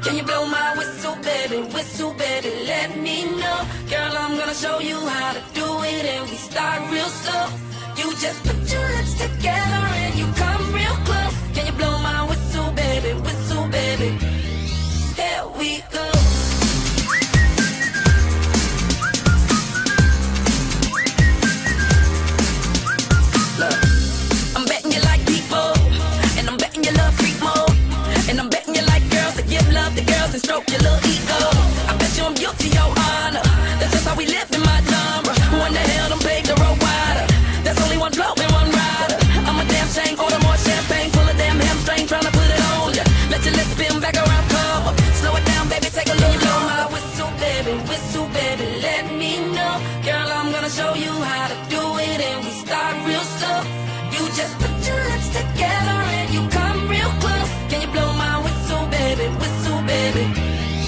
Can you blow my whistle, baby, let me know. Girl, I'm gonna show you how to do it, and we start real slow. You just put your lips together and you come real close. Can you blow my whistle, baby, here we go. Look, I'm betting you like people, and I'm betting you love freak mode, and I'm betting you like girls that give love to girls and stroke your little ego. I bet you I'm guilty, your honor. That's just how we live in my genre. Who in the hell done paved the road wider? There's only one blow and one rider. I'm a damn shame, order more champagne, pull a damn hamstring, tryna put it on ya. Let your lips spin back around, come up. Slow it down, baby, take a look. You blow my whistle, baby, let me know. Girl, I'm gonna show you how to do it, and we start real slow. You just put your lips together and you come real close. Can you blow my whistle, baby,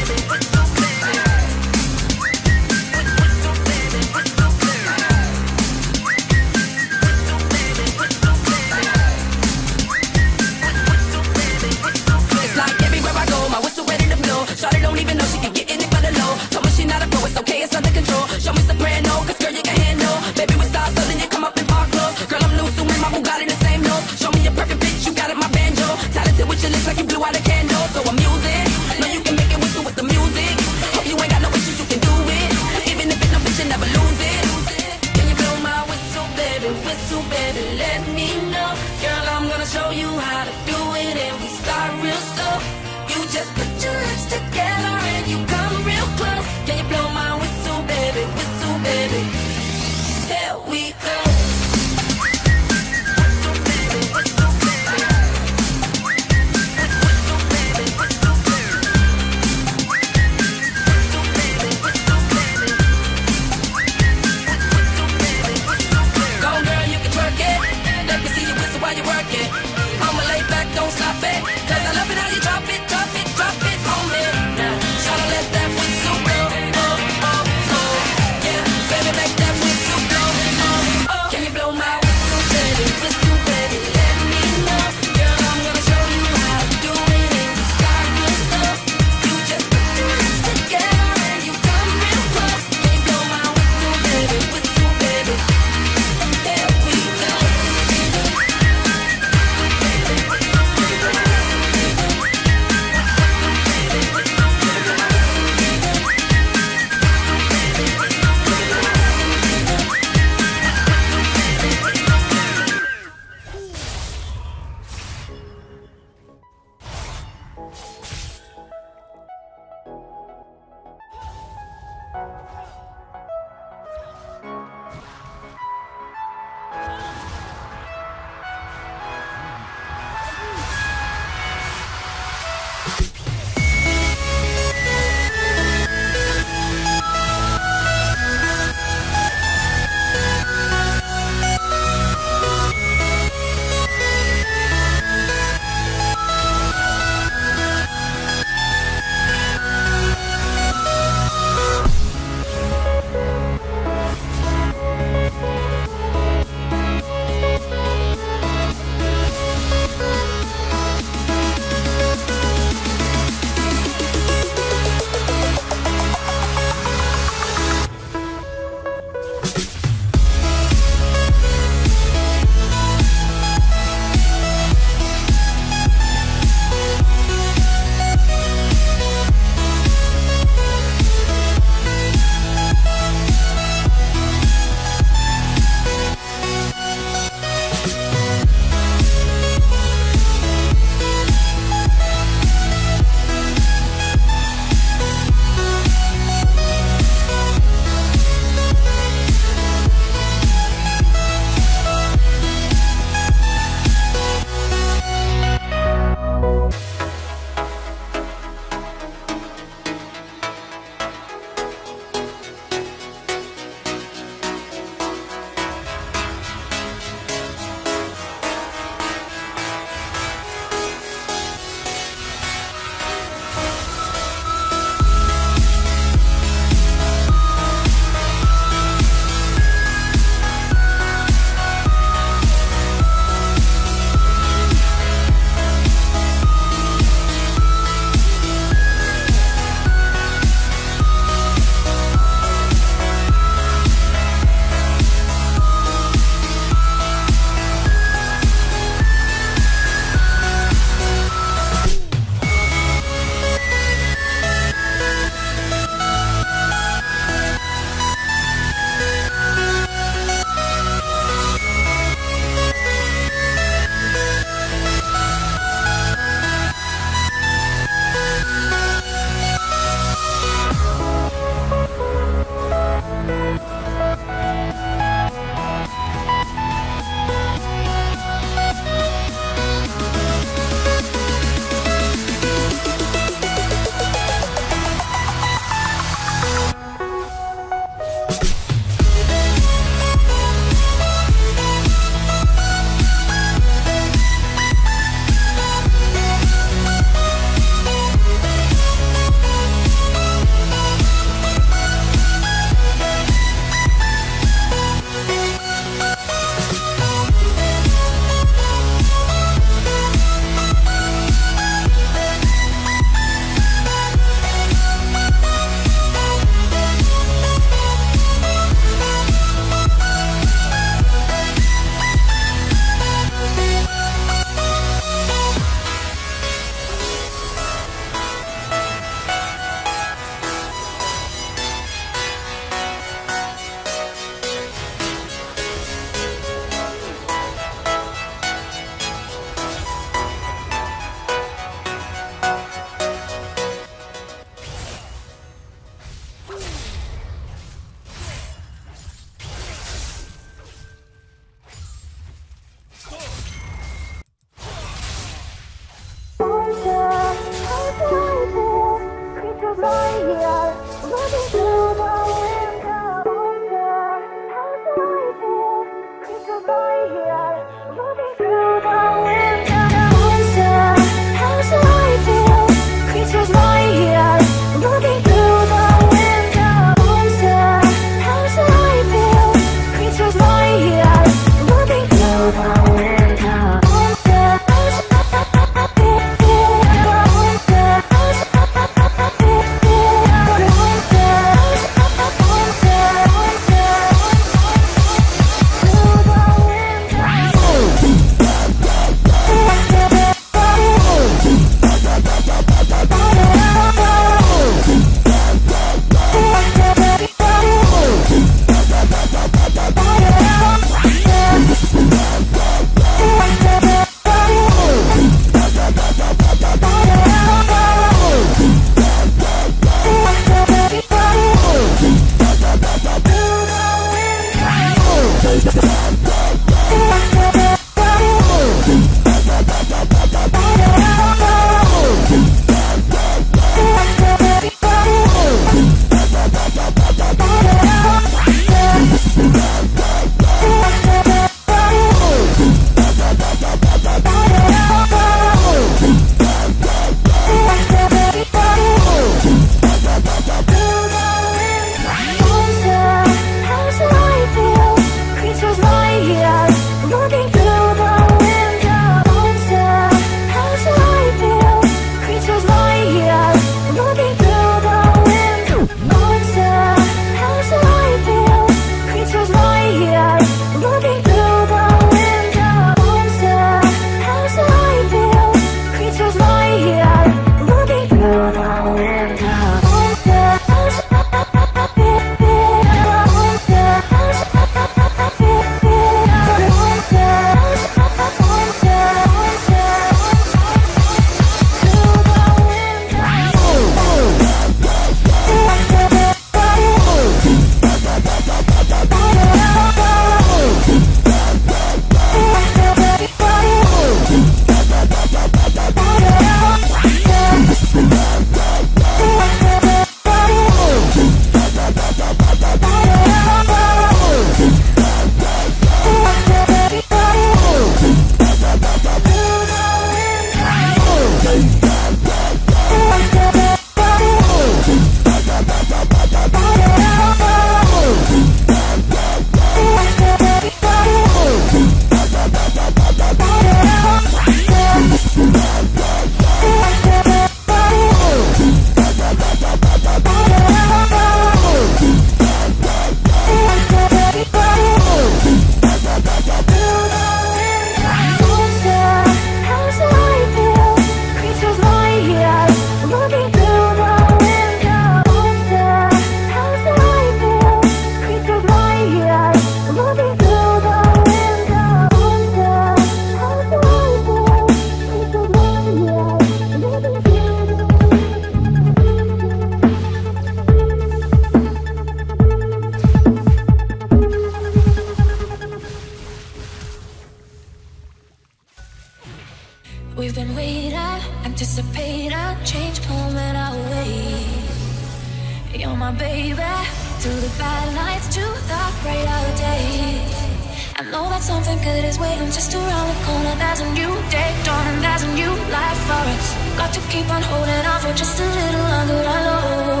brighter days. I know that something good is waiting just around the corner. There's a new day dawning, there's a new life for us. Got to keep on holding on for just a little longer. I know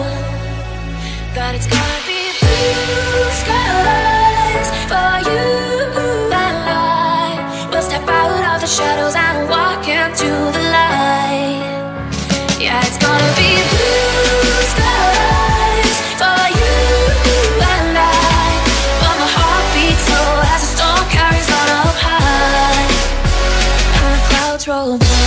that it's gonna be blue skies for you and I. We'll step out of the shadows and walk into the light. Yeah, it's gonna be blue skies for you and I. But my heart beats slow as the storm carries on up high, and the clouds roll by.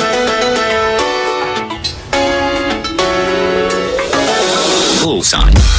Bullseye.